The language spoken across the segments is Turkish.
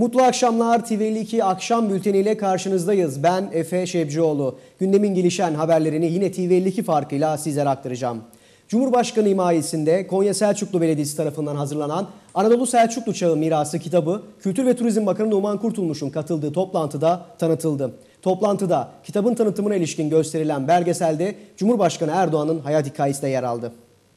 Mutlu akşamlar. TV52 akşam bülteniyle karşınızdayız. Ben Efe Şebcioğlu. Gündemin gelişen haberlerini yine TV52 farkıyla sizlere aktaracağım. Cumhurbaşkanı himayesinde Konya Selçuklu Belediyesi tarafından hazırlanan Anadolu Selçuklu Çağı Mirası kitabı Kültür ve Turizm Bakanı Numan Kurtulmuş'un katıldığı toplantıda tanıtıldı. Toplantıda kitabın tanıtımına ilişkin gösterilen belgeselde Cumhurbaşkanı Erdoğan'ın hayat hikayesi de yer aldı.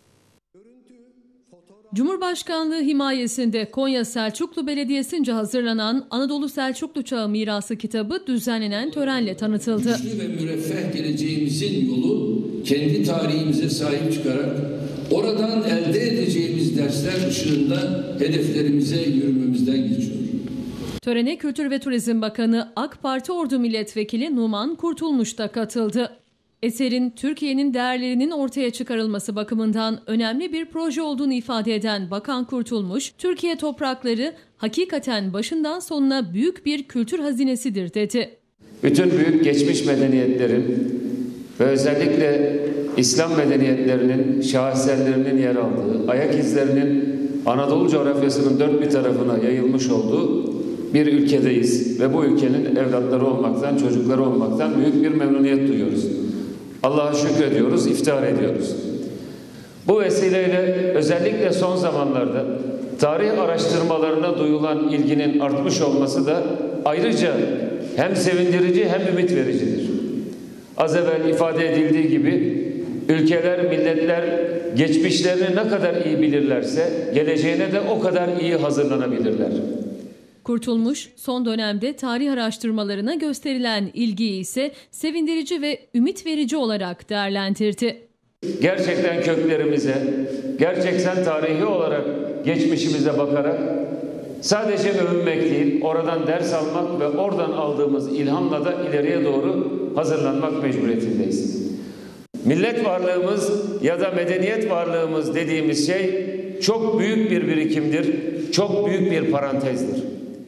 Cumhurbaşkanlığı himayesinde Konya Selçuklu Belediyesi'nce hazırlanan Anadolu Selçuklu Çağı Mirası kitabı düzenlenen törenle tanıtıldı. Güçlü ve müreffeh geleceğimizin yolu kendi tarihimize sahip çıkarak oradan elde edeceğimiz dersler ışığında hedeflerimize yürümemizden geçiyor. Törene Kültür ve Turizm Bakanı AK Parti Ordu Milletvekili Numan Kurtulmuş da katıldı. Eserin Türkiye'nin değerlerinin ortaya çıkarılması bakımından önemli bir proje olduğunu ifade eden Bakan Kurtulmuş, Türkiye toprakları hakikaten başından sonuna büyük bir kültür hazinesidir dedi. Bütün büyük geçmiş medeniyetlerin ve özellikle İslam medeniyetlerinin şaheserlerinin yer aldığı, ayak izlerinin Anadolu coğrafyasının dört bir tarafına yayılmış olduğu bir ülkedeyiz ve bu ülkenin evlatları olmaktan, çocukları olmaktan büyük bir memnuniyet duyuyoruz. Allah'a şükrediyoruz, iftihar ediyoruz. Bu vesileyle özellikle son zamanlarda tarih araştırmalarına duyulan ilginin artmış olması da ayrıca hem sevindirici hem ümit vericidir. Az evvel ifade edildiği gibi ülkeler, milletler geçmişlerini ne kadar iyi bilirlerse geleceğine de o kadar iyi hazırlanabilirler. Kurtulmuş, son dönemde tarih araştırmalarına gösterilen ilgiyi ise sevindirici ve ümit verici olarak değerlendirdi. Gerçekten köklerimize, gerçekten tarihi olarak geçmişimize bakarak sadece övünmek değil, oradan ders almak ve oradan aldığımız ilhamla da ileriye doğru hazırlanmak mecburiyetindeyiz. Millet varlığımız ya da medeniyet varlığımız dediğimiz şey çok büyük bir birikimdir, çok büyük bir parantezdir.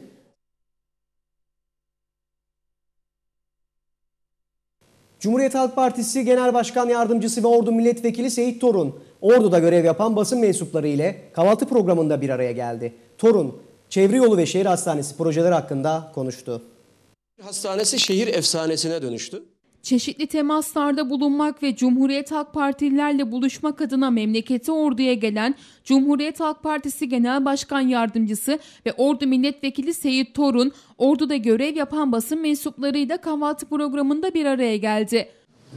Cumhuriyet Halk Partisi Genel Başkan Yardımcısı ve Ordu Milletvekili Seyit Torun, Ordu'da görev yapan basın mensupları ile kahvaltı programında bir araya geldi. Torun, Çevre Yolu ve Şehir Hastanesi projeleri hakkında konuştu. Hastanesi şehir efsanesine dönüştü. Çeşitli temaslarda bulunmak ve Cumhuriyet Halk Partililerle buluşmak adına memleketi Ordu'ya gelen Cumhuriyet Halk Partisi Genel Başkan Yardımcısı ve Ordu Milletvekili Seyit Torun, Ordu'da görev yapan basın mensuplarıyla kahvaltı programında bir araya geldi.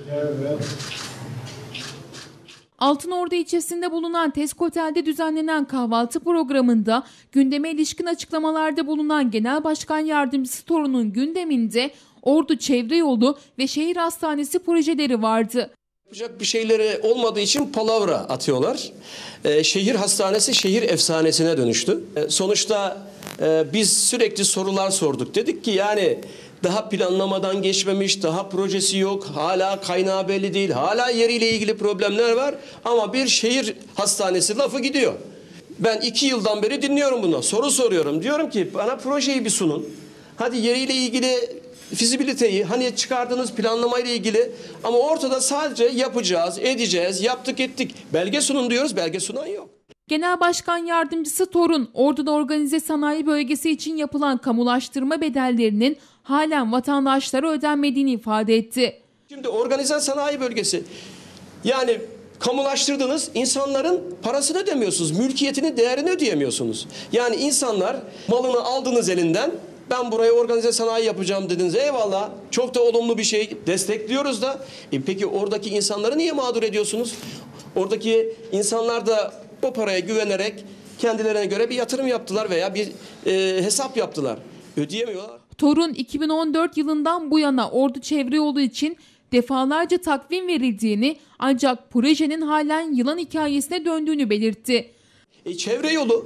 Altınordu ilçesinde bulunan Tesk Otel'de düzenlenen kahvaltı programında gündeme ilişkin açıklamalarda bulunan Genel Başkan Yardımcısı Torun'un gündeminde Ordu Çevre Yolu ve Şehir Hastanesi projeleri vardı. Yapacak bir şeyleri olmadığı için palavra atıyorlar. Şehir hastanesi şehir efsanesine dönüştü. Sonuçta biz sürekli sorular sorduk. Dedik ki yani daha planlamadan geçmemiş, daha projesi yok, hala kaynağı belli değil, hala yeriyle ilgili problemler var. Ama bir şehir hastanesi lafı gidiyor. Ben 2 yıldan beri dinliyorum bunu. Soru soruyorum. Diyorum ki bana projeyi bir sunun. Hadi yeriyle ilgili fizibiliteyi, hani çıkardığınız planlamayla ilgili, ama ortada sadece yapacağız, edeceğiz, yaptık ettik. Belge sunun diyoruz, belge sunan yok. Genel Başkan Yardımcısı Torun, Ordu'da organize sanayi bölgesi için yapılan kamulaştırma bedellerinin halen vatandaşlara ödenmediğini ifade etti. Şimdi organize sanayi bölgesi, yani kamulaştırdınız, insanların parasını ödemiyorsunuz, mülkiyetini, değerini ödeyemiyorsunuz. Yani insanlar malını aldınız elinden, ben buraya organize sanayi yapacağım dediniz. Eyvallah, çok da olumlu bir şey, destekliyoruz da. Peki oradaki insanları niye mağdur ediyorsunuz? Oradaki insanlar da o paraya güvenerek kendilerine göre bir yatırım yaptılar veya bir hesap yaptılar. Ödeyemiyorlar. Torun 2014 yılından bu yana Ordu Çevre Yolu için defalarca takvim verildiğini, ancak projenin halen yılan hikayesine döndüğünü belirtti. Çevre yolu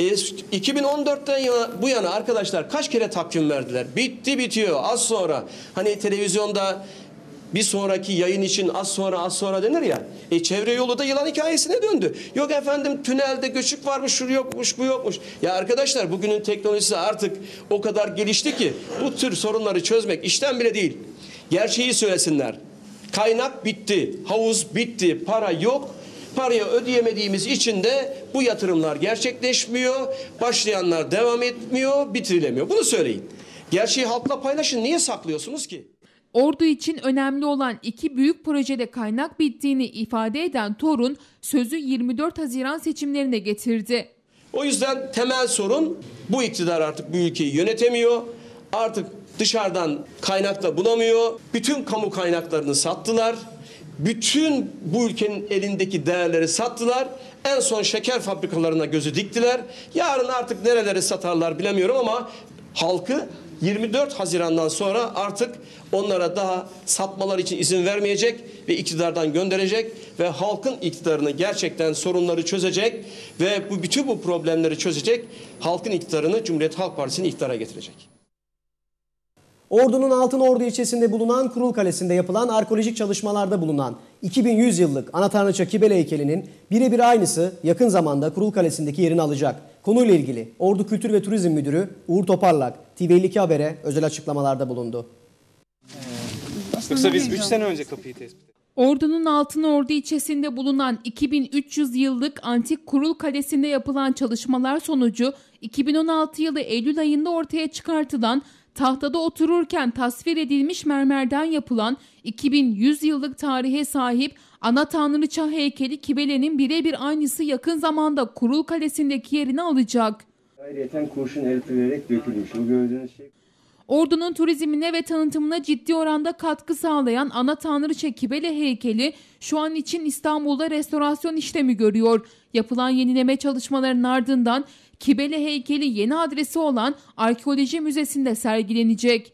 2014'ten bu yana arkadaşlar kaç kere takvim verdiler? Bitti bitiyor az sonra. Hani televizyonda bir sonraki yayın için az sonra denir ya. Çevre yolu da yılan hikayesine döndü. Yok efendim tünelde göçük varmış, şu yokmuş, bu yokmuş. Ya arkadaşlar bugünün teknolojisi artık o kadar gelişti ki bu tür sorunları çözmek işten bile değil. Gerçeği söylesinler. Kaynak bitti, havuz bitti, para yok. Parayı ödeyemediğimiz için de bu yatırımlar gerçekleşmiyor. Başlayanlar devam etmiyor, bitirilemiyor. Bunu söyleyin. Gerçeği halkla paylaşın. Niye saklıyorsunuz ki? Ordu için önemli olan 2 büyük projede kaynak bittiğini ifade eden Torun sözü 24 Haziran seçimlerine getirdi. O yüzden temel sorun bu iktidar artık bu ülkeyi yönetemiyor. Artık dışarıdan kaynak da bulamıyor. Bütün kamu kaynaklarını sattılar. Bütün bu ülkenin elindeki değerleri sattılar. En son şeker fabrikalarına gözü diktiler. Yarın artık nereleri satarlar bilemiyorum ama halkı 24 Haziran'dan sonra artık onlara daha satmalar için izin vermeyecek ve iktidardan gönderecek ve halkın iktidarını gerçekten sorunları çözecek ve bütün bu problemleri çözecek halkın iktidarını Cumhuriyet Halk Partisi'ni iktidara getirecek. Ordu'nun Altınordu ilçesinde bulunan Kurul Kalesi'nde yapılan arkeolojik çalışmalarda bulunan 2100 yıllık Ana Tanrıça Kibele heykelinin birebir aynısı yakın zamanda Kurul Kalesi'ndeki yerini alacak. Konuyla ilgili Ordu Kültür ve Turizm Müdürü Uğur Toparlak, TV52 Haber'e özel açıklamalarda bulundu. Yoksa biz 3 sene önce kapıyı tespit ettik. Ordu'nun Altınordu ilçesinde bulunan 2300 yıllık antik Kurul Kalesi'nde yapılan çalışmalar sonucu 2016 yılı Eylül ayında ortaya çıkartılan tahtada otururken tasvir edilmiş mermerden yapılan 2100 yıllık tarihe sahip Ana Tanrıça heykeli Kibele'nin birebir aynısı yakın zamanda Kurul Kalesi'ndeki yerini alacak. Ayrıyeten kurşun eritilerek dökülmüş. Bu gördüğünüz şey. Ordu'nun turizmine ve tanıtımına ciddi oranda katkı sağlayan Ana Tanrıça Kibele heykeli şu an için İstanbul'da restorasyon işlemi görüyor. Yapılan yenileme çalışmalarının ardından Kibele heykeli yeni adresi olan Arkeoloji Müzesi'nde sergilenecek.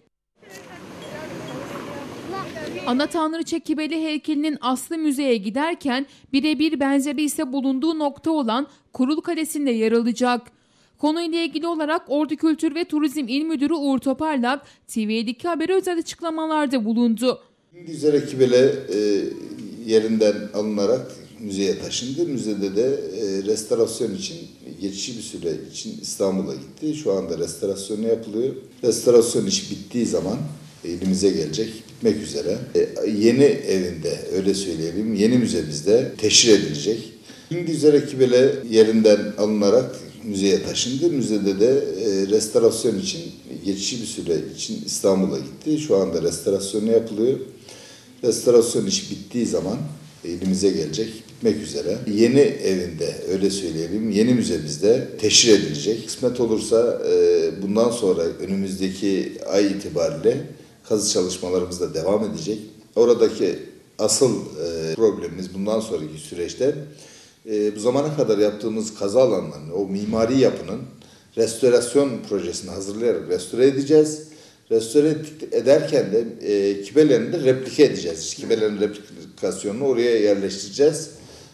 Ana Tanrıça Kibele heykelinin aslı müzeye giderken birebir benzeri ise bulunduğu nokta olan Kurul Kalesi'nde yer alacak. Konuyla ilgili olarak Ordu Kültür ve Turizm İl Müdürü Uğur Toparlak, TV52 Haber'e özel açıklamalarda bulundu. Güzel Kibele yerinden alınarak müzeye taşındı. Müzede de restorasyon için geçici bir süre için İstanbul'a gitti. Şu anda restorasyonu yapılıyor. Restorasyon işi bittiği zaman elimize gelecek, bitmek üzere. Yeni evinde, öyle söyleyelim, yeni müzemizde teşhir edilecek. Güzel Kibele yerinden alınarak müzeye taşındı. Müzede de restorasyon için geçici bir süre için İstanbul'a gitti. Şu anda restorasyonu yapılıyor. Restorasyon işi bittiği zaman elimize gelecek, bitmek üzere. Yeni evinde, öyle söyleyelim, yeni müzemizde teşhir edilecek. Kısmet olursa bundan sonra önümüzdeki ay itibariyle kazı çalışmalarımız da devam edecek. Oradaki asıl problemimiz bundan sonraki süreçte bu zamana kadar yaptığımız kazı alanlarını, o mimari yapının restorasyon projesini hazırlayarak restore edeceğiz. Restore ederken de Kibele'ni de replike edeceğiz. Kibele'nin replikasyonunu oraya yerleştireceğiz.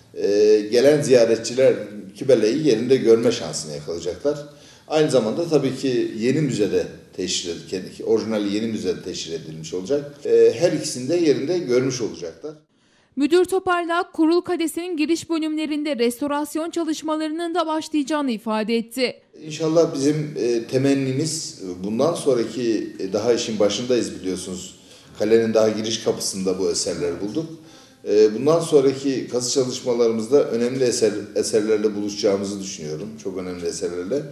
Gelen ziyaretçiler Kibele'yi yerinde görme şansını yakalayacaklar. Aynı zamanda tabii ki yeni müzede teşhir edilmiş, orijinali yeni müzede teşhir edilmiş olacak. Her ikisini de yerinde görmüş olacaklar. Müdür Toparlak, Kurul Kalesi'nin giriş bölümlerinde restorasyon çalışmalarının da başlayacağını ifade etti. İnşallah bizim temennimiz bundan sonraki daha işin başındayız biliyorsunuz. Kalenin daha giriş kapısında bu eserleri bulduk. Bundan sonraki kazı çalışmalarımızda önemli eserlerle buluşacağımızı düşünüyorum. Çok önemli eserlerle.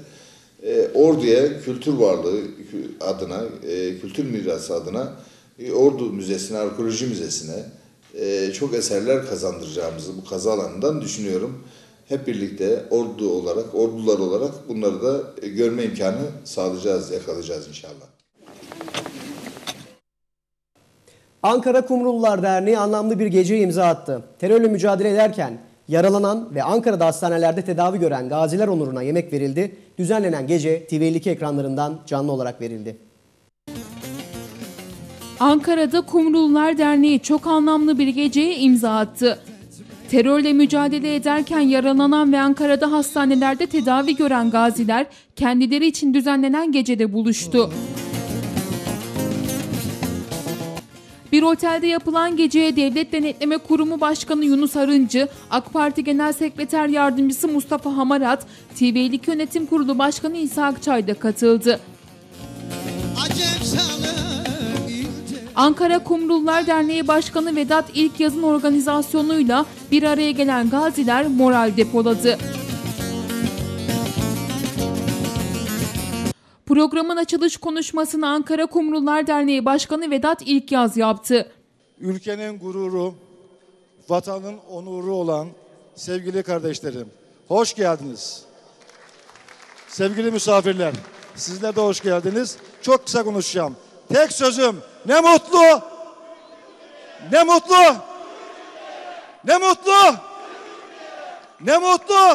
Ordu'ya kültür varlığı adına, kültür mirası adına Ordu Müzesi'ne, Arkeoloji Müzesi'ne çok eserler kazandıracağımızı bu kazı alanından düşünüyorum. Hep birlikte ordular olarak bunları da görme imkanı sağlayacağız, yakalayacağız inşallah. Ankara Kumrullular Derneği anlamlı bir geceye imza attı. Terörle mücadele ederken yaralanan ve Ankara'da hastanelerde tedavi gören gaziler onuruna yemek verildi. Düzenlenen gece TV52 ekranlarından canlı olarak verildi. Ankara'da Kumrullular Derneği çok anlamlı bir geceye imza attı. Terörle mücadele ederken yaralanan ve Ankara'da hastanelerde tedavi gören gaziler kendileri için düzenlenen gecede buluştu. Bir otelde yapılan geceye Devlet Denetleme Kurumu Başkanı Yunus Arıncı, AK Parti Genel Sekreter Yardımcısı Mustafa Hamarat, TV52 Yönetim Kurulu Başkanı İsa Akçay da katıldı. Ankara Kumrullar Derneği Başkanı Vedat İlkyaz'ın organizasyonuyla bir araya gelen gaziler moral depoladı. Programın açılış konuşmasını Ankara Kumrullar Derneği Başkanı Vedat İlkyaz yaptı. Ülkenin gururu, vatanın onuru olan sevgili kardeşlerim, hoş geldiniz. Sevgili misafirler, sizler de hoş geldiniz. Çok kısa konuşacağım. Tek sözüm, ne mutlu! Ne mutlu! Ne mutlu! Ne mutlu!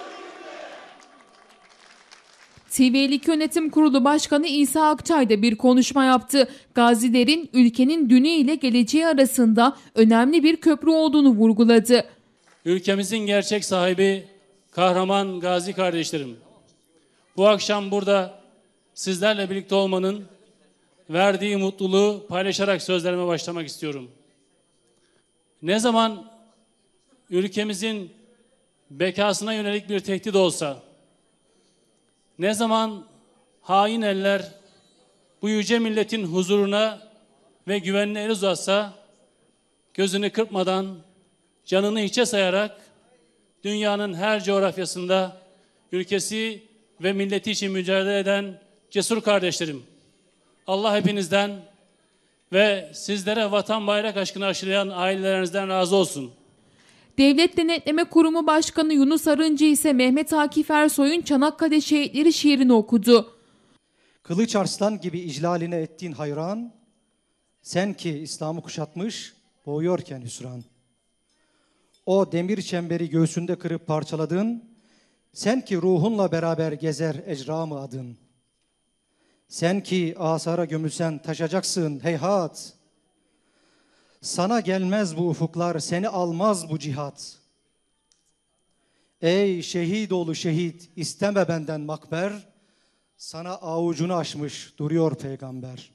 TV52 Yönetim Kurulu Başkanı İsa Akçay da bir konuşma yaptı. Gazilerin ülkenin dünü ile geleceği arasında önemli bir köprü olduğunu vurguladı. Ülkemizin gerçek sahibi kahraman gazi kardeşlerim. Bu akşam burada sizlerle birlikte olmanın verdiği mutluluğu paylaşarak sözlerime başlamak istiyorum. Ne zaman ülkemizin bekasına yönelik bir tehdit olsa, ne zaman hain eller bu yüce milletin huzuruna ve güvenine el uzatsa, gözünü kırpmadan, canını hiçe sayarak dünyanın her coğrafyasında ülkesi ve milleti için mücadele eden cesur kardeşlerim, Allah hepinizden ve sizlere vatan bayrak aşkını aşılayan ailelerinizden razı olsun. Devlet Denetleme Kurumu Başkanı Yunus Arıncı ise Mehmet Akif Ersoy'un Çanakkale Şehitleri şiirini okudu. Kılıç arslan gibi iclaline ettiğin hayran, sen ki İslam'ı kuşatmış, boğuyorken hüsran. O demir çemberi göğsünde kırıp parçaladın, sen ki ruhunla beraber gezer ecramı adın. Sen ki asara gömülsen taşacaksın heyhat. Sana gelmez bu ufuklar, seni almaz bu cihat. Ey şehit oğlu şehit, isteme benden makber. Sana avucunu açmış duruyor peygamber.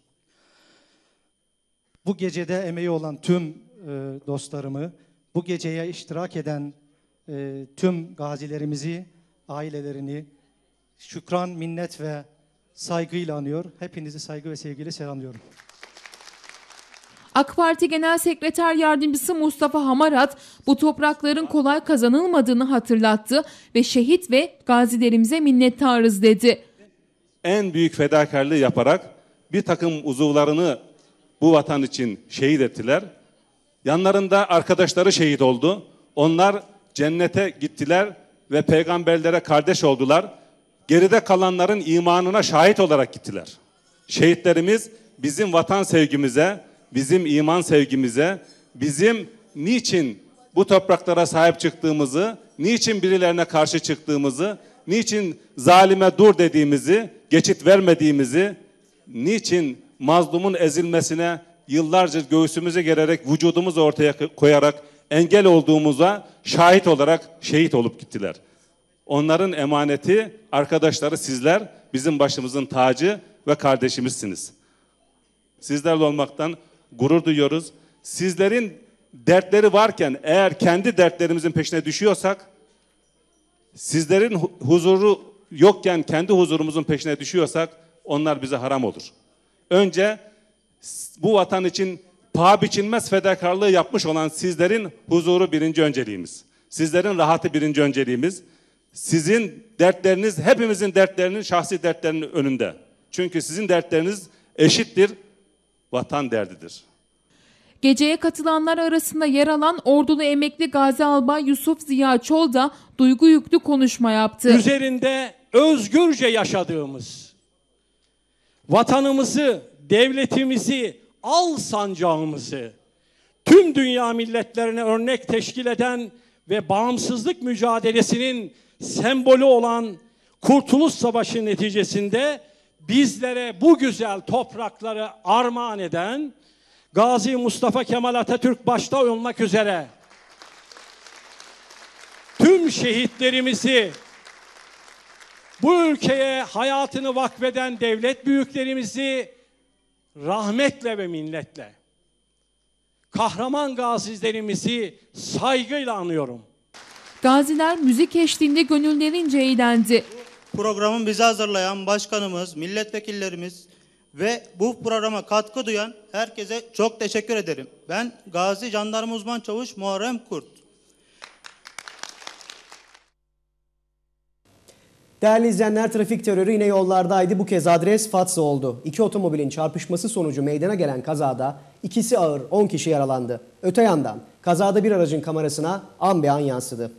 Bu gecede emeği olan tüm dostlarımı, bu geceye iştirak eden tüm gazilerimizi, ailelerini şükran, minnet ve saygıyla anıyor. Hepinizi saygı ve sevgiyle selamlıyorum. AK Parti Genel Sekreter Yardımcısı Mustafa Hamarat bu toprakların kolay kazanılmadığını hatırlattı ve şehit ve gazilerimize minnettarız dedi. En büyük fedakarlığı yaparak bir takım uzuvlarını bu vatan için şehit ettiler. Yanlarında arkadaşları şehit oldu. Onlar cennete gittiler ve peygamberlere kardeş oldular. Geride kalanların imanına şahit olarak gittiler. Şehitlerimiz bizim vatan sevgimize, bizim iman sevgimize, bizim niçin bu topraklara sahip çıktığımızı, niçin birilerine karşı çıktığımızı, niçin zalime dur dediğimizi, geçit vermediğimizi, niçin mazlumun ezilmesine yıllarca göğsümüze gererek, vücudumuzu ortaya koyarak engel olduğumuza şahit olarak şehit olup gittiler. Onların emaneti, arkadaşları sizler, bizim başımızın tacı ve kardeşimizsiniz. Sizlerle olmaktan gurur duyuyoruz. Sizlerin dertleri varken eğer kendi dertlerimizin peşine düşüyorsak, sizlerin huzuru yokken kendi huzurumuzun peşine düşüyorsak onlar bize haram olur. Önce bu vatan için paha biçilmez fedakarlığı yapmış olan sizlerin huzuru birinci önceliğimiz. Sizlerin rahatı birinci önceliğimiz. Sizin dertleriniz hepimizin dertlerinin, şahsi dertlerinin önünde. Çünkü sizin dertleriniz eşittir, vatan derdidir. Geceye katılanlar arasında yer alan Ordulu emekli Gazi Albay Yusuf Ziya Çol da duygu yüklü konuşma yaptı. Üzerinde özgürce yaşadığımız, vatanımızı, devletimizi, al sancağımızı, tüm dünya milletlerine örnek teşkil eden ve bağımsızlık mücadelesinin sembolü olan Kurtuluş Savaşı neticesinde bizlere bu güzel toprakları armağan eden Gazi Mustafa Kemal Atatürk başta olmak üzere tüm şehitlerimizi, bu ülkeye hayatını vakfeden devlet büyüklerimizi rahmetle ve minnetle, kahraman gazilerimizi saygıyla anıyorum. Gaziler müzik eşliğinde gönüllerince eğlendi. Programı bize hazırlayan başkanımız, milletvekillerimiz ve bu programa katkı duyan herkese çok teşekkür ederim. Ben Gazi Jandarma Uzman Çavuş Muharrem Kurt. Değerli izleyenler, trafik terörü yine yollardaydı. Bu kez adres Fatsa oldu. İki otomobilin çarpışması sonucu meydana gelen kazada ikisi ağır, 10 kişi yaralandı. Öte yandan kazada bir aracın kamerasına an be an yansıdı.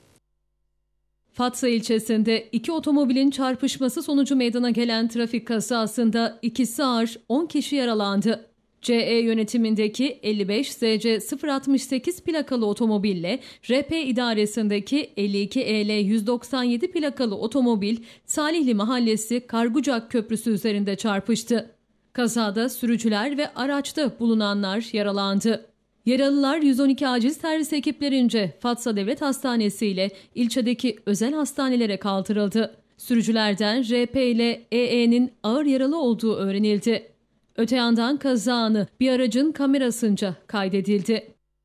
Fatsa ilçesinde iki otomobilin çarpışması sonucu meydana gelen trafik kazasında ikisi ağır, 10 kişi yaralandı. CE yönetimindeki 55 SC 068 plakalı otomobille RP idaresindeki 52 EL 197 plakalı otomobil Salihli Mahallesi Kargucak Köprüsü üzerinde çarpıştı. Kazada sürücüler ve araçta bulunanlar yaralandı. Yaralılar 112 acil servis ekiplerince Fatsa Devlet Hastanesi ile ilçedeki özel hastanelere kaldırıldı. Sürücülerden RP ile EE'nin ağır yaralı olduğu öğrenildi. Öte yandan kaza anı bir aracın kamerasınca kaydedildi.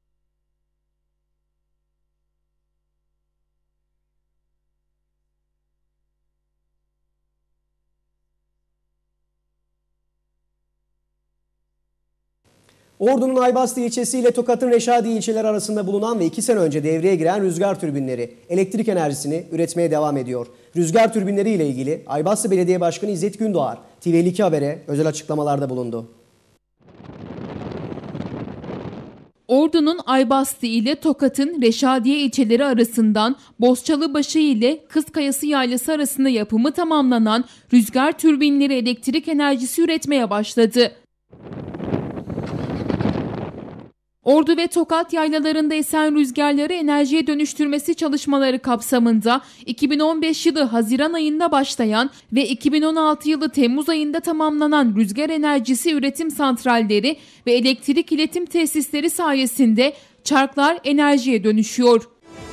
Ordu'nun Aybastı ilçesi ile Tokat'ın Reşadiye ilçeleri arasında bulunan ve 2 sene önce devreye giren rüzgar türbinleri elektrik enerjisini üretmeye devam ediyor. Rüzgar türbinleri ile ilgili Aybastı Belediye Başkanı İzzet Gündoğar TV52 Haber'e özel açıklamalarda bulundu. Ordu'nun Aybastı ile Tokat'ın Reşadiye ilçeleri arasından Bozçalıbaşı ile Kızkayası Yaylası arasında yapımı tamamlanan rüzgar türbinleri elektrik enerjisi üretmeye başladı. Ordu ve Tokat yaylalarında esen rüzgarları enerjiye dönüştürmesi çalışmaları kapsamında 2015 yılı Haziran ayında başlayan ve 2016 yılı Temmuz ayında tamamlanan rüzgar enerjisi üretim santralleri ve elektrik iletim tesisleri sayesinde çarklar enerjiye dönüşüyor.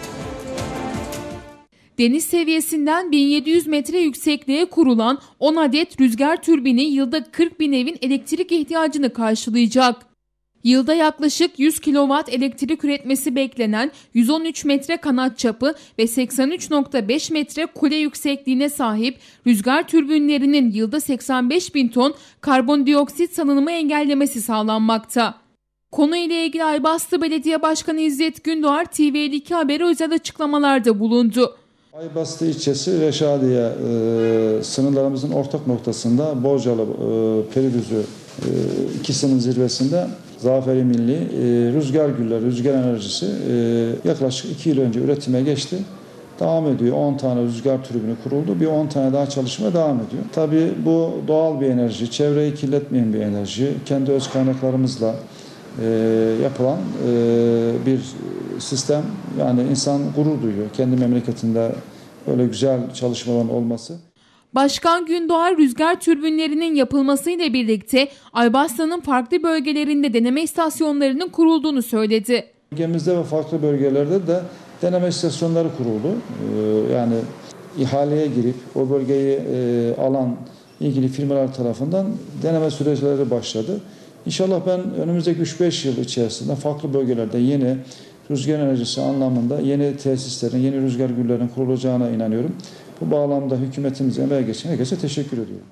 Deniz seviyesinden 1700 metre yüksekliğe kurulan 10 adet rüzgar türbini yılda 40 bin evin elektrik ihtiyacını karşılayacak. Yılda yaklaşık 100 kW elektrik üretmesi beklenen 113 metre kanat çapı ve 83.5 metre kule yüksekliğine sahip rüzgar türbinlerinin yılda 85 bin ton karbondioksit salınımı engellemesi sağlanmakta. Konuyla ilgili Aybastı Belediye Başkanı İzzet Gündoğar TV52 Haber'e özel açıklamalarda bulundu. Aybastı ilçesi Reşadiye sınırlarımızın ortak noktasında Borcalı Peridüzü ikisinin zirvesinde Zaferi Milli rüzgar gülleri, rüzgar enerjisi yaklaşık 2 yıl önce üretime geçti. Devam ediyor. 10 tane rüzgar türbini kuruldu. Bir 10 tane daha çalışma devam ediyor. Tabii bu doğal bir enerji, çevreyi kirletmeyen bir enerji. Kendi öz kaynaklarımızla yapılan bir sistem. Yani insan gurur duyuyor. Kendi memleketinde böyle güzel çalışmaların olması. Başkan Gündoğar rüzgar türbinlerinin yapılmasıyla birlikte Aybastı'nın farklı bölgelerinde deneme istasyonlarının kurulduğunu söyledi. Bölgemizde ve farklı bölgelerde de deneme istasyonları kuruldu. Yani ihaleye girip o bölgeyi alan ilgili firmalar tarafından deneme süreçleri başladı. İnşallah ben önümüzdeki 3-5 yıl içerisinde farklı bölgelerde yeni rüzgar enerjisi anlamında yeni tesislerin, yeni rüzgar güllerinin kurulacağına inanıyorum. Bu bağlamda hükümetimize, emeğe geçen herkese teşekkür ediyorum.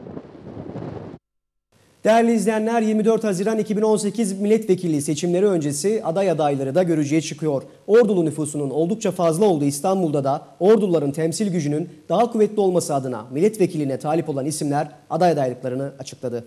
Değerli izleyenler, 24 Haziran 2018 milletvekili seçimleri öncesi aday adayları da görücüye çıkıyor. Ordulu nüfusunun oldukça fazla olduğu İstanbul'da da Orduluların temsil gücünün daha kuvvetli olması adına milletvekiline talip olan isimler aday adaylıklarını açıkladı.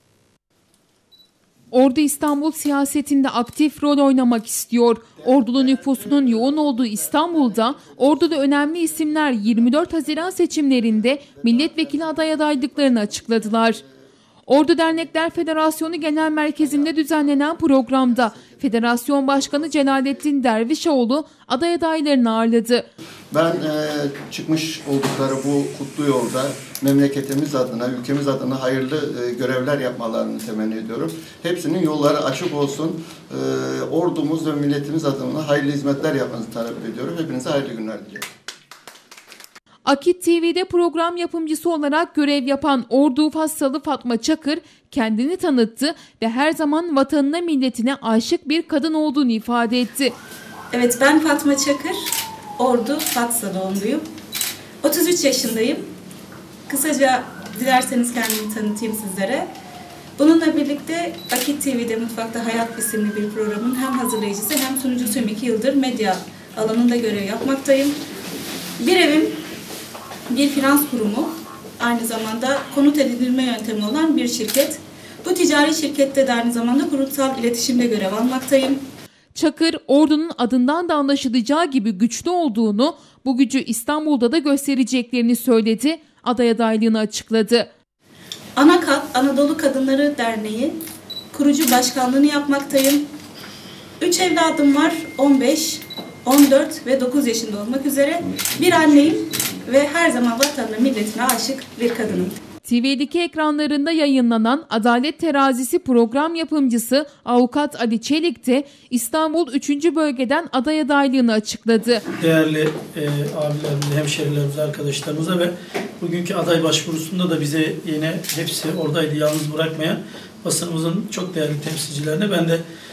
Ordu İstanbul siyasetinde aktif rol oynamak istiyor. Ordulu nüfusunun yoğun olduğu İstanbul'da Ordu'da önemli isimler 24 Haziran seçimlerinde milletvekili aday adaylıklarını açıkladılar. Ordu Dernekler Federasyonu Genel Merkezi'nde düzenlenen programda Federasyon Başkanı Celalettin Dervişoğlu aday adaylarını ağırladı. Ben çıkmış oldukları bu kutlu yolda memleketimiz adına, ülkemiz adına hayırlı görevler yapmalarını temenni ediyorum. Hepsinin yolları açık olsun. Ordumuz ve milletimiz adına hayırlı hizmetler yapmanızı talep ediyorum. Hepinize hayırlı günler diliyorum. Akit TV'de program yapımcısı olarak görev yapan Ordu Fassalı Fatma Çakır kendini tanıttı ve her zaman vatanına, milletine aşık bir kadın olduğunu ifade etti. Evet, ben Fatma Çakır, Ordu Fatsa doğumluyum. 33 yaşındayım. Kısaca Dilerseniz kendimi tanıtayım sizlere. Bununla birlikte Akit TV'de Mutfakta Hayat isimli bir programın hem hazırlayıcısı hem sunucusuyum. 2 yıldır medya alanında görev yapmaktayım. Bir evim, bir finans kurumu, aynı zamanda konut edinilme yöntemi olan bir şirket. Bu ticari şirkette de aynı zamanda kurumsal iletişimde görev almaktayım. Çakır, Ordu'nun adından da anlaşılacağı gibi güçlü olduğunu, bu gücü İstanbul'da da göstereceklerini söyledi, aday adaylığını açıkladı. Anakat Anadolu Kadınları Derneği kurucu başkanlığını yapmaktayım. 3 evladım var, 15, 14 ve 9 yaşında olmak üzere. Bir anneyim ve her zaman vatanına, milletine aşık bir kadınım. TV2 ekranlarında yayınlanan Adalet Terazisi program yapımcısı Avukat Ali Çelik de İstanbul 3. Bölgeden aday adaylığını açıkladı. Değerli abilerimize, hemşerilerimize, arkadaşlarımıza ve bugünkü aday başvurusunda da bize yine hepsi oradaydı, yalnız bırakmayan basınımızın çok değerli temsilcilerine ben de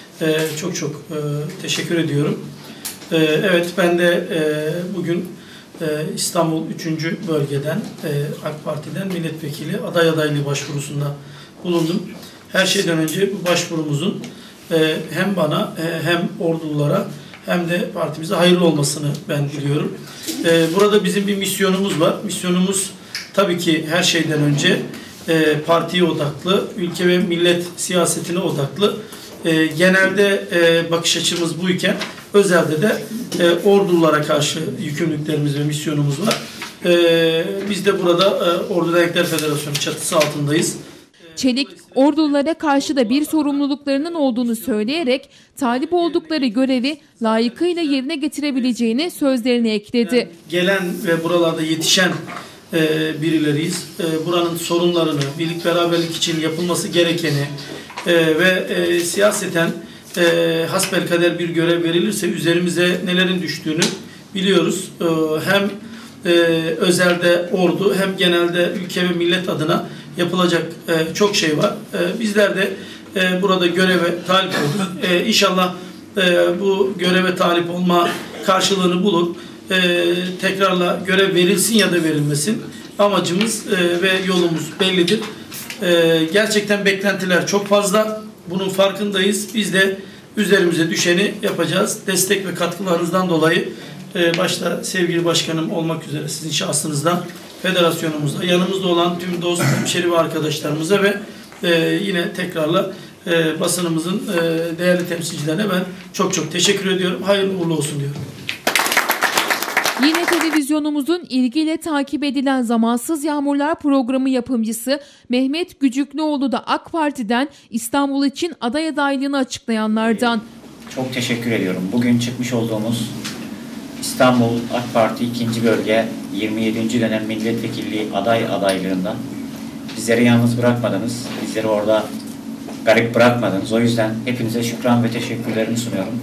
çok teşekkür ediyorum. Evet, ben de bugün İstanbul 3. Bölgeden AK Parti'den milletvekili aday adaylığı başvurusunda bulundum. Her şeyden önce bu başvurumuzun hem bana hem ordululara hem de partimize hayırlı olmasını ben diliyorum. Burada bizim bir misyonumuz var. Misyonumuz tabii ki her şeyden önce partiye odaklı, ülke ve millet siyasetine odaklı. Genelde bakış açımız buyken özelde de ordulara karşı yükümlülüklerimiz ve misyonumuz var. Biz de burada Ordu Dernekler Federasyonu çatısı altındayız. Çelik, ordulara karşı da bir sorumluluklarının olduğunu söyleyerek talip oldukları görevi layıkıyla yerine getirebileceğini sözlerine ekledi. Gelen ve buralarda yetişen birileriyiz. Buranın sorunlarını, birlik beraberlik için yapılması gerekeni ve siyaseten hasbelkader bir görev verilirse üzerimize nelerin düştüğünü biliyoruz. Hem özelde ordu hem genelde ülke ve millet adına yapılacak çok şey var. Bizler de burada göreve talip olduk. İnşallah bu göreve talip olma karşılığını bulur. Tekrarla görev verilsin ya da verilmesin. Amacımız ve yolumuz bellidir. Gerçekten beklentiler çok fazla. Bunun farkındayız. Biz de üzerimize düşeni yapacağız. Destek ve katkılarınızdan dolayı başta sevgili başkanım olmak üzere sizin şahsınızdan federasyonumuzda, yanımızda olan tüm dost, hemşeri ve arkadaşlarımıza ve yine tekrarla basınımızın değerli temsilcilerine ben çok teşekkür ediyorum. Hayırlı uğurlu olsun diyorum. Yine televizyonumuzun ilgiyle takip edilen Zamansız Yağmurlar programı yapımcısı Mehmet Gücüklüoğlu da AK Parti'den İstanbul için aday adaylığını açıklayanlardan. Çok teşekkür ediyorum. Bugün çıkmış olduğumuz İstanbul AK Parti 2. Bölge 27. dönem milletvekilliği adaylığından bizleri yalnız bırakmadınız. Bizleri orada garip bırakmadınız. O yüzden hepinize şükran ve teşekkürlerimi sunuyorum.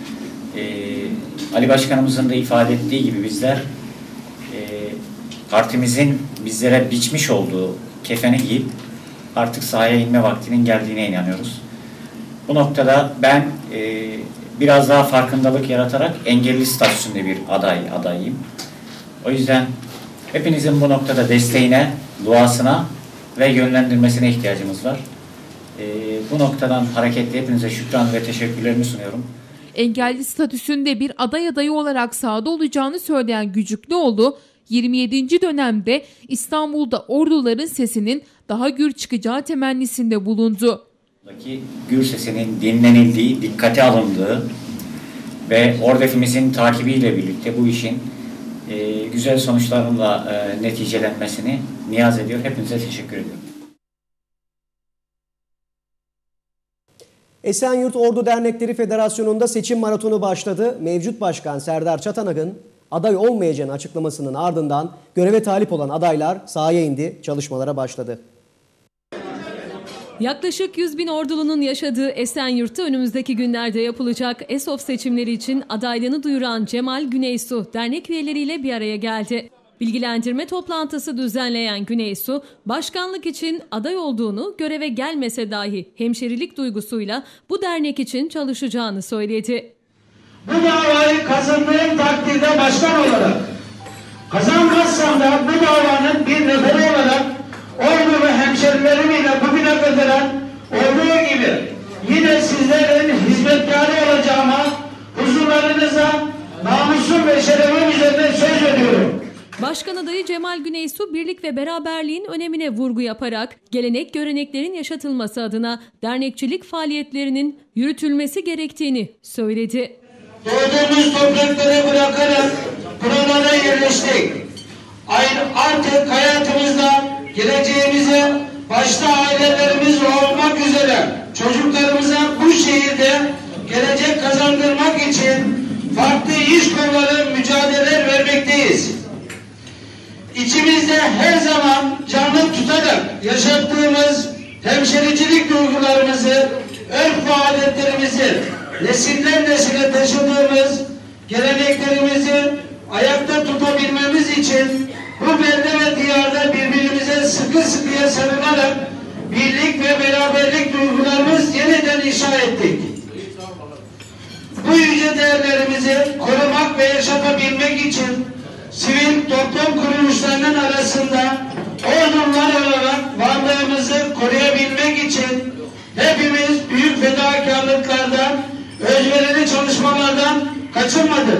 Ali Başkanımızın da ifade ettiği gibi bizler partimizin bizlere biçmiş olduğu kefeni giyip artık sahaya inme vaktinin geldiğine inanıyoruz. Bu noktada ben biraz daha farkındalık yaratarak engelli statüsünde bir adayım. O yüzden hepinizin bu noktada desteğine, duasına ve yönlendirmesine ihtiyacımız var. Bu noktadan hareketle hepinize şükran ve teşekkürlerimi sunuyorum. Engelli statüsünde bir aday adayı olarak sahada olacağını söyleyen Gücüklüoğlu, 27. dönemde İstanbul'da orduların sesinin daha gür çıkacağı temennisinde bulundu. Gür sesinin dinlenildiği, dikkate alındığı ve ordefimizin takibiyle birlikte bu işin güzel sonuçlarla neticelenmesini niyaz ediyor. Hepinize teşekkür ediyorum. Esenyurt Ordu Dernekleri Federasyonu'nda seçim maratonu başladı. Mevcut Başkan Serdar Çatanak'ın aday olmayacağını açıklamasının ardından göreve talip olan adaylar sahaya indi, çalışmalara başladı. Yaklaşık 100 bin ordulunun yaşadığı Esenyurt'ta önümüzdeki günlerde yapılacak ESOF seçimleri için adaylığını duyuran Cemal Güneysu dernek üyeleriyle bir araya geldi. Bilgilendirme toplantısı düzenleyen Güneysu, başkanlık için aday olduğunu, göreve gelmese dahi hemşerilik duygusuyla bu dernek için çalışacağını söyledi. Bu davayı kazandığım takdirde başkan olarak, kazanmazsam da bu davanın bir neferi olarak namusum ve şerefim üzerine söz veriyorum. Başkan adayı Cemal Güneysu, birlik ve beraberliğin önemine vurgu yaparak gelenek göreneklerin yaşatılması adına dernekçilik faaliyetlerinin yürütülmesi gerektiğini söyledi. Doğduğumuz toprakları bırakarak buralara yerleştik. Artık hayatımızda geleceğimize başta ailelerimiz olmak üzere çocuklarımıza bu şehirde gelecek kazandırmak için farklı iş kolları mücadele vermekteyiz. İçimizde her zaman canlı tutarak yaşattığımız hemşericilik duygularımızı, örf ve adetlerimizi nesilden nesile taşıdığımız geleneklerimizi ayakta tutabilmemiz için bu belde ve diyarda birbirimize sıkı sıkıya sarılarak birlik ve beraberlik duygularımız yeniden inşa ettik. Bu yüce değerlerimizi korumak ve yaşatabilmek için sivil toplum kuruluşlarının arasında ordunlar olarak varlığımızı koruyabilmek için hepimiz büyük fedakarlıklardan, özverili çalışmalardan kaçınmadık.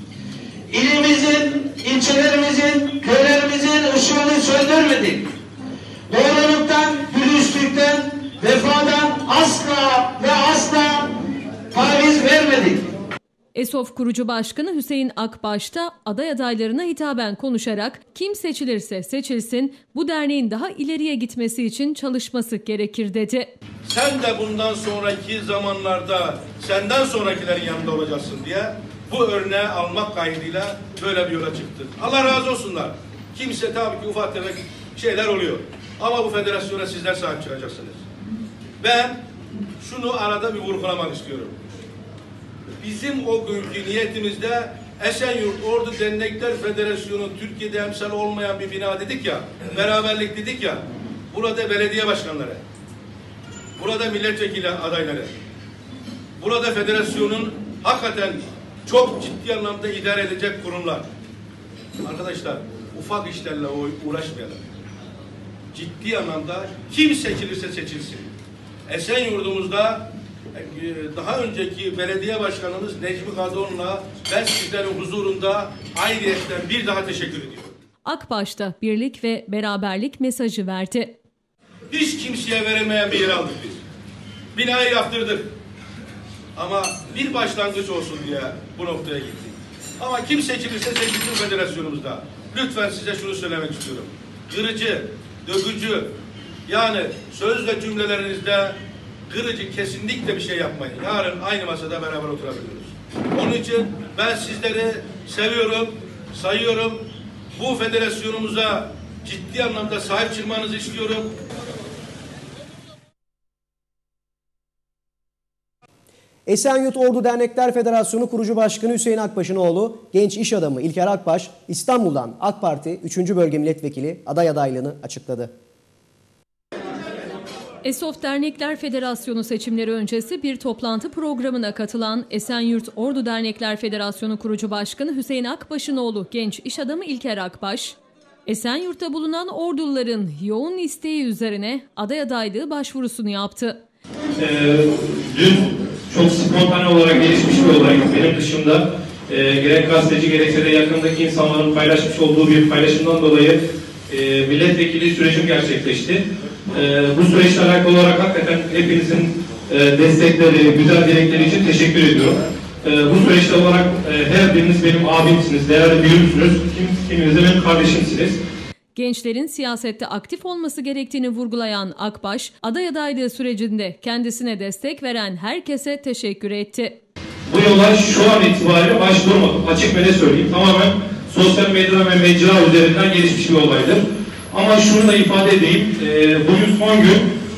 İlimizin, ilçelerimizin, köylerimizin ışığını söndürmedik. Doğruluktan, dürüstlükten, vefadan asla ve asla taviz vermedik. ESOF kurucu başkanı Hüseyin Akbaş da aday adaylarına hitaben konuşarak kim seçilirse seçilsin bu derneğin daha ileriye gitmesi için çalışması gerekir dedi. Sen de bundan sonraki zamanlarda senden sonrakilerin yanında olacaksın diye bu örneği almak kaydıyla böyle bir yola çıktık. Allah razı olsunlar. Kimse tabii ki ufak tefek şeyler oluyor. Ama bu federasyona sizler sahip çıkacaksınız. Ben şunu arada bir vurgulamak istiyorum. Bizim o günkü niyetimizde Esenyurt Ordu Dernekler Federasyonu Türkiye'de emsal olmayan bir bina dedik ya, beraberlik dedik ya, burada belediye başkanları, burada milletvekili adayları, burada federasyonun hakikaten çok ciddi anlamda idare edecek kurumlar. Arkadaşlar ufak işlerle uğraşmayalım. Ciddi anlamda kim seçilirse seçilsin. Esenyurt'umuzda daha önceki belediye başkanımız Necmi Kadıoğlu'na ben sizlerin huzurunda ayrıyetten bir daha teşekkür ediyorum. Akbaş da birlik ve beraberlik mesajı verdi. Hiç kimseye veremeyen bir yer aldık biz. Binayı yaptırdık. Ama bir başlangıç olsun diye bu noktaya gittik. Ama kim seçilirse seçilsin federasyonumuzda. Lütfen size şunu söylemek istiyorum. Kırıcı, dökücü, yani söz ve cümlelerinizde kırıcı kesinlikle bir şey yapmayın. Yarın aynı masada beraber oturabiliyoruz. Onun için ben sizleri seviyorum, sayıyorum. Bu federasyonumuza ciddi anlamda sahip çıkmanızı istiyorum. Esenyurt Ordu Dernekler Federasyonu Kurucu Başkanı Hüseyin Akbaş'ın oğlu genç iş adamı İlker Akbaş, İstanbul'dan AK Parti 3. Bölge Milletvekili aday adaylığını açıkladı. ESOF Dernekler Federasyonu seçimleri öncesi bir toplantı programına katılan Esenyurt Ordu Dernekler Federasyonu Kurucu Başkanı Hüseyin Akbaş'ın oğlu genç iş adamı İlker Akbaş, Esenyurt'ta bulunan Orduluların yoğun isteği üzerine aday adaylığı başvurusunu yaptı. Dün çok spontane olarak gelişmiş bir olay. Benim dışımda gerek gazeteci gerekse de yakındaki insanların paylaşmış olduğu bir paylaşımdan dolayı milletvekili sürecim gerçekleşti. Bu süreçle alakalı olarak hakikaten hepinizin destekleri, güzel dilekleri için teşekkür ediyorum. Bu süreçte olarak her biriniz benim abimsiniz, değerli büyüğümsünüz, kiminiz de benim kardeşimsiniz. Gençlerin siyasette aktif olması gerektiğini vurgulayan Akbaş, aday adaylığı sürecinde kendisine destek veren herkese teşekkür etti. Bu yola şu an itibariyle başvurmadım. Açık ve ne söyleyeyim. Tamamen sosyal medya ve mecra üzerinden gelişmiş bir olaydır. Ama şunu da ifade edeyim. Bugün son gün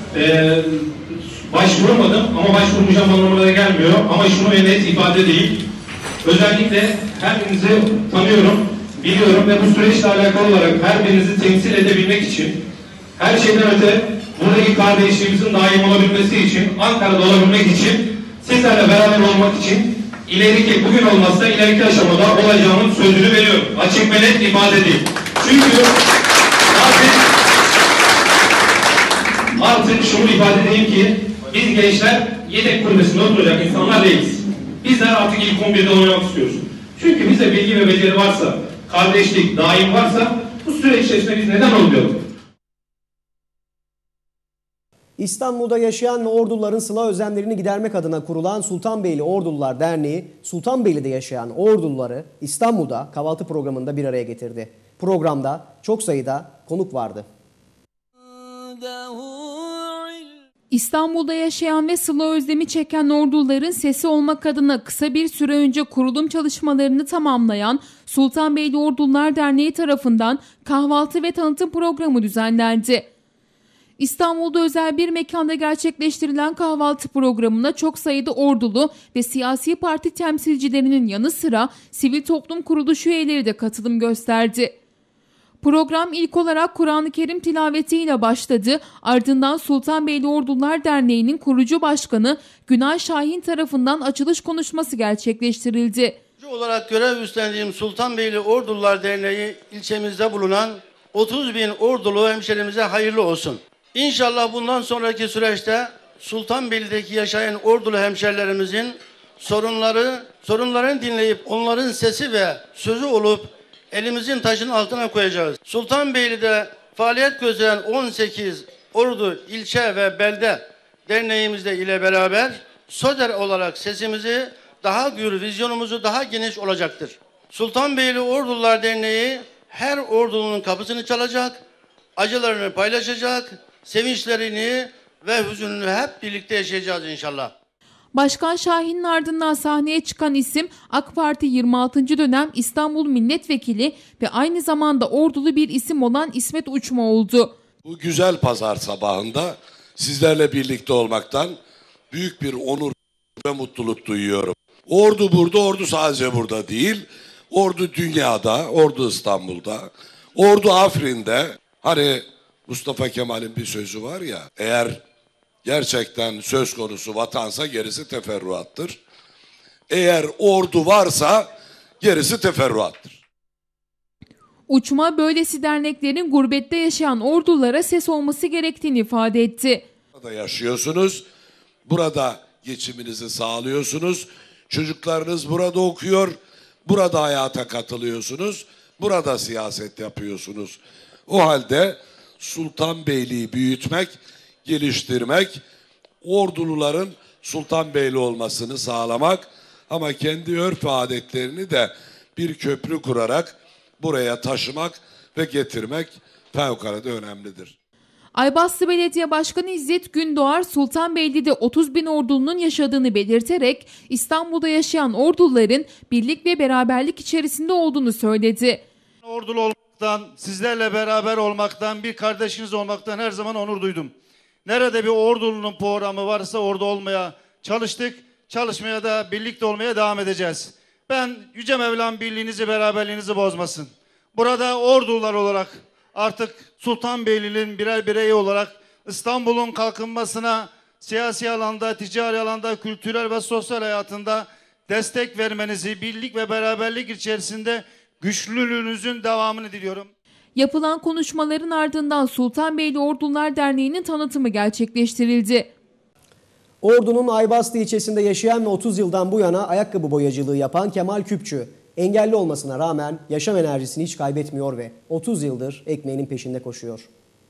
başvurmadım ama başvurmayacağım anlamına da gelmiyor. Ama şunu net ifade edeyim. Özellikle her birinizi tanıyorum, biliyorum ve bu süreçle alakalı olarak her birinizi temsil edebilmek için, her şeyden öte buradaki kardeşliğimizin daim olabilmesi için, Ankara'da olabilmek için, sizlerle beraber olmak için ileriki, bugün olmazsa ileriki aşamada olacağımın sözünü veriyorum. Açık ve net ifade edeyim. Çünkü artık şunu ifade edeyim ki biz gençler yedek kulübesinde oturacak insanlar değiliz. Bizler artık ilk 11'de oynamak istiyoruz. Çünkü bize bilgi ve beceri varsa, kardeşlik daim varsa bu süreç içerisinde biz neden olmayalım? İstanbul'da yaşayan ve Orduların sıla özlemlerini gidermek adına kurulan Sultanbeyli Ordulular Derneği, Sultanbeyli'de yaşayan Orduluları İstanbul'da kahvaltı programında bir araya getirdi. Programda çok sayıda konuk vardı. İstanbul'da yaşayan ve sıla özlemi çeken Orduların sesi olmak adına kısa bir süre önce kurulum çalışmalarını tamamlayan Sultanbeyli Ordular Derneği tarafından kahvaltı ve tanıtım programı düzenlendi. İstanbul'da özel bir mekanda gerçekleştirilen kahvaltı programına çok sayıda ordulu ve siyasi parti temsilcilerinin yanı sıra sivil toplum kuruluş üyeleri de katılım gösterdi. Program ilk olarak Kur'an-ı Kerim tilavetiyle başladı. Ardından Sultanbeyli Ordular Derneği'nin kurucu başkanı Günay Şahin tarafından açılış konuşması gerçekleştirildi. Olarak görev üstlendiğim Sultanbeyli Ordular Derneği ilçemizde bulunan 30 bin ordulu hemşerimize hayırlı olsun. İnşallah bundan sonraki süreçte Sultanbeyli'deki yaşayan ordulu hemşerilerimizin sorunlarını dinleyip onların sesi ve sözü olup elimizin taşının altına koyacağız. Sultanbeyli'de faaliyet gösteren 18 ordu, ilçe ve belde derneğimizle ile beraber SODER olarak sesimizi daha gür, vizyonumuzu daha geniş olacaktır. Sultanbeyli Ordular Derneği her ordunun kapısını çalacak, acılarını paylaşacak, sevinçlerini ve hüzününü hep birlikte yaşayacağız inşallah. Başkan Şahin'in ardından sahneye çıkan isim AK Parti 26. dönem İstanbul Milletvekili ve aynı zamanda ordulu bir isim olan İsmet Uçma oldu. Bu güzel pazar sabahında sizlerle birlikte olmaktan büyük bir onur ve mutluluk duyuyorum. Ordu burada, ordu sadece burada değil. Ordu dünyada, ordu İstanbul'da, ordu Afrin'de. Hani Mustafa Kemal'in bir sözü var ya, eğer gerçekten söz konusu vatansa gerisi teferruattır. Eğer ordu varsa gerisi teferruattır. Uçma böylesi derneklerin gurbette yaşayan ordulara ses olması gerektiğini ifade etti. Burada yaşıyorsunuz, burada geçiminizi sağlıyorsunuz, çocuklarınız burada okuyor, burada hayata katılıyorsunuz, burada siyaset yapıyorsunuz. O halde Sultanbeyli'yi büyütmek, geliştirmek, orduluların Sultanbeyli olmasını sağlamak ama kendi örf ve adetlerini de bir köprü kurarak buraya taşımak ve getirmek fevkalade önemlidir. Aybastı Belediye Başkanı İzzet Gündoğar, Sultanbeyli'de 30 bin ordulunun yaşadığını belirterek İstanbul'da yaşayan orduların birlik ve beraberlik içerisinde olduğunu söyledi. Ordulu olmaktan, sizlerle beraber olmaktan, bir kardeşiniz olmaktan her zaman onur duydum. Nerede bir ordulunun programı varsa orada olmaya çalıştık, çalışmaya da birlikte olmaya devam edeceğiz. Ben Yüce Mevlam birliğinizi, beraberliğinizi bozmasın. Burada ordular olarak artık Sultanbeyli'nin birer bireyi olarak İstanbul'un kalkınmasına siyasi alanda, ticari alanda, kültürel ve sosyal hayatında destek vermenizi, birlik ve beraberlik içerisinde güçlülüğünüzün devamını diliyorum. Yapılan konuşmaların ardından Sultanbeyli Ordular Derneği'nin tanıtımı gerçekleştirildi. Ordu'nun Aybastı ilçesinde yaşayan ve 30 yıldan bu yana ayakkabı boyacılığı yapan Kemal Küpçü, engelli olmasına rağmen yaşam enerjisini hiç kaybetmiyor ve 30 yıldır ekmeğinin peşinde koşuyor.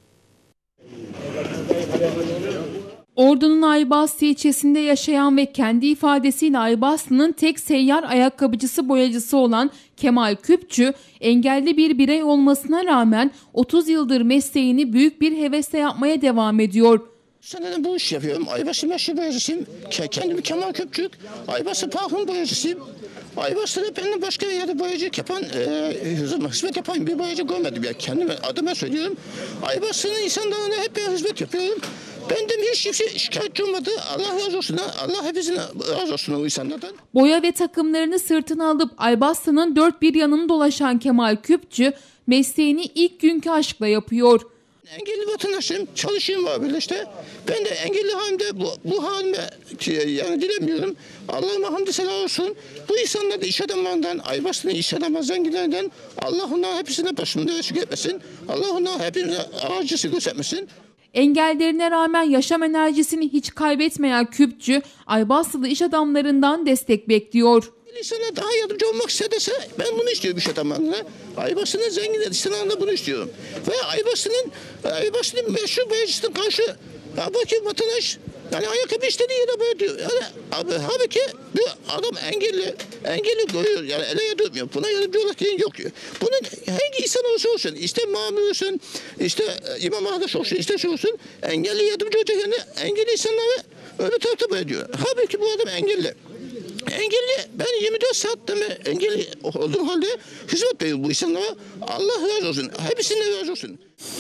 Ordu'nun Aybastı ilçesinde yaşayan ve kendi ifadesiyle Aybastı'nın tek seyyar ayakkabıcısı boyacısı olan Kemal Küpçü, engelli bir birey olmasına rağmen 30 yıldır mesleğini büyük bir hevesle yapmaya devam ediyor. Seneden bu iş yapıyorum. Aybastı meşhur boyacısıyım. Kendimi Kemal Küpçük. Aybastı parfüm boyacısıyım. Aybastı'da benden başka bir yerde boyacılık yapan, hizmet yapan bir boyacı görmedim. Ya kendime adıma söylüyorum. Aybastı'nın insanlarına hep bir hizmet yapıyorum. Benden hiç kimse şikayetçi olmadı. Allah razı olsun. Allah hepsine razı olsun o insanlardan. Boya ve takımlarını sırtına alıp Aybastı'nın dört bir yanını dolaşan Kemal Küpçü, mesleğini ilk günkü aşkla yapıyor. Engelli vatandaşım, çalışıyorum var böyle işte. Ben de engelli halimde bu halime yani dilemiyorum. Allah'ıma hamdü selam olsun. Bu insanlar da iş adamlarından, Aybastı'nın iş adamı zenginlerinden Allah onların hepsine başımda eksik etmesin. Allah onların hepsine acısı göstermesin. Engellerine rağmen yaşam enerjisini hiç kaybetmeyen Küpçü, Aybastılı iş adamlarından destek bekliyor. İnsanlar daha yardımcı olmak isterse ben bunu istiyorum iş adamlarına. Aybaşı'nın zengin edilmesini bunu istiyorum. Ve Aybaşı'nın meşhur boyacısına karşı bakayım vatandaş yani ayakkabı istediği yere böyle diyor. Yani abi halbuki bu adam engelli görüyor. Yani ele yardımıyor. Buna yardımcı olarak yok diyor. Bunun hangi insan olursa olsun, ister mamur olsun, ister imam arkadaş olsun, ister şey olsun, engelli yardımcı olacak yani engelli insanları öyle tarafta böyle diyor. Halbuki bu adam engelli. Ben 24 saatte engelli olduğum halde hizmet veriyorum bu insanlara. Allah razı olsun. Hepsinden razı olsun.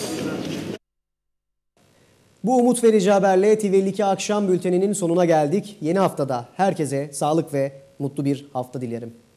Bu umut verici haberle TV52 akşam bülteninin sonuna geldik. Yeni haftada herkese sağlık ve mutlu bir hafta dilerim.